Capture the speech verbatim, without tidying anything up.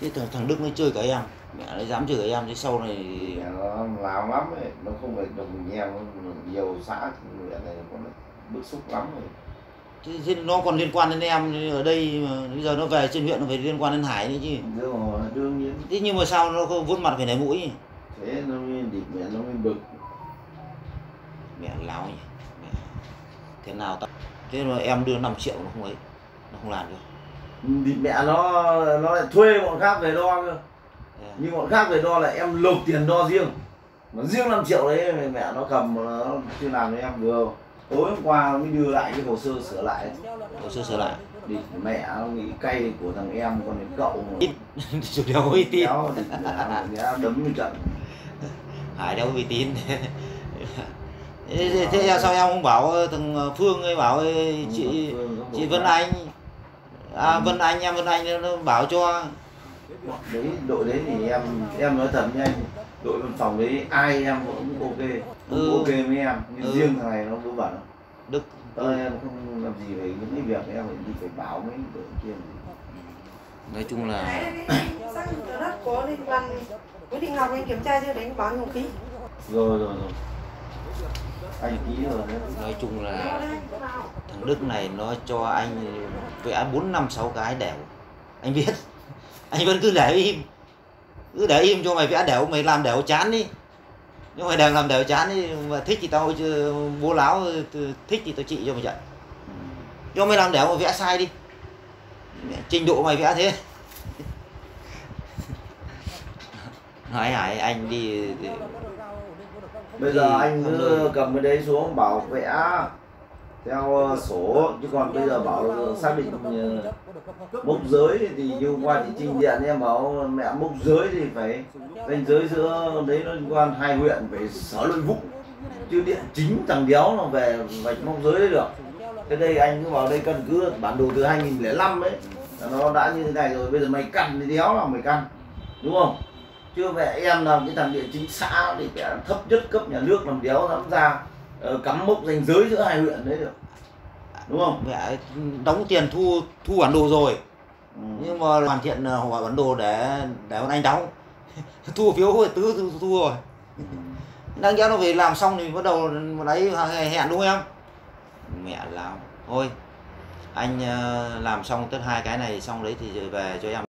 Thế thằng, thằng Đức nó chơi cả em, mẹ nó dám chơi cả em chứ sau này Mẹ nó làm lắm ấy, nó không phải đồng mình em, nhiều xã huyện này có bức xúc lắm rồi. thế, thế nó còn liên quan đến em ở đây mà bây giờ nó về trên huyện nó phải liên quan đến Hải nữa chứ. Rồi, đương nhiên. Thế nhưng mà sao nó vuốt mặt phải nảy mũi? Thế nó mới địt mẹ nó mới bực. Mẹ láo nhỉ. Mẹ. Thế nào tao thế mà em đưa năm triệu nó không ấy, nó không làm được. Địt mẹ nó nó lại thuê bọn khác về đo cơ. Yeah. Nhưng bọn khác về đo là em nộp tiền đo riêng. Mà riêng năm triệu đấy mẹ nó cầm nó chưa làm cho em vừa. Tối hôm qua nó mới đưa lại cái hồ sơ sửa lại. Hồ sơ sửa lại. Địt mẹ nó nghĩ cay của thằng em còn đến cậu. Ít chủ đéo uy tín. Đéo đấm cái trận. Hải đéo uy tín. Thế, thế sao em không bảo thằng Phương ấy bảo ấy, chị chị Vân Anh à, Vân Anh em Vân Anh nó bảo cho đấy đội đấy thì em em nói thật với anh, đội văn phòng đấy ai em cũng ok, cũng ừ. ok với em, nhưng ừ. riêng thằng này nó vớ vẩn. Đức Tôi em không làm gì về những cái việc em phải đi phải bảo mấy đội kia. Nói chung là xác thực thửa đất có liên quan Nguyễn Thị Ngọc, anh kiểm tra chưa đấy, báo Hồng ký Rồi rồi rồi anh ký rồi đấy. nói chung là thằng Đức này nó cho anh vẽ bốn năm sáu cái đẻo, anh biết anh vẫn cứ để im, cứ để im cho mày vẽ đẻo, mày làm đẻo chán đi, nhưng mày đang làm đẻo chán đi, mà thích thì tao chứ bố láo, thích thì tao trị cho mày trận, cho mày làm đẻo mà vẽ sai đi, trình độ mày vẽ thế. Nói Hải anh đi thì... Bây giờ anh cứ cầm cái đấy xuống bảo vẽ theo sổ, chứ còn bây giờ bảo xác định mốc giới thì như hôm qua chị Trinh điện em bảo mẹ mốc giới thì phải ranh giới giữa đấy nó liên quan hai huyện, phải Sở Nội vụ, chứ điện chính thằng đéo nó về vạch mốc giới đấy được. Cái đây anh cứ vào đây căn cứ bản đồ từ hai nghìn lẻ năm ấy, nó đã như thế này rồi, bây giờ mày căn thì đéo nào mày căn, đúng không? Chứ mẹ em làm cái thằng địa chính xã thì phải thấp nhất cấp nhà nước làm đéo dám ra uh, cắm mốc ranh giới giữa hai huyện đấy được, đúng không? Mẹ đóng tiền thu thu bản đồ rồi, ừ. nhưng mà hoàn thiện hỏi bản đồ để để bọn anh đóng thu phiếu tứ thu, thu rồi, ừ. Đang kéo nó về làm xong thì bắt đầu một đấy hẹn đúng không em? Mẹ làm thôi anh uh, làm xong tất hai cái này xong đấy thì về cho em.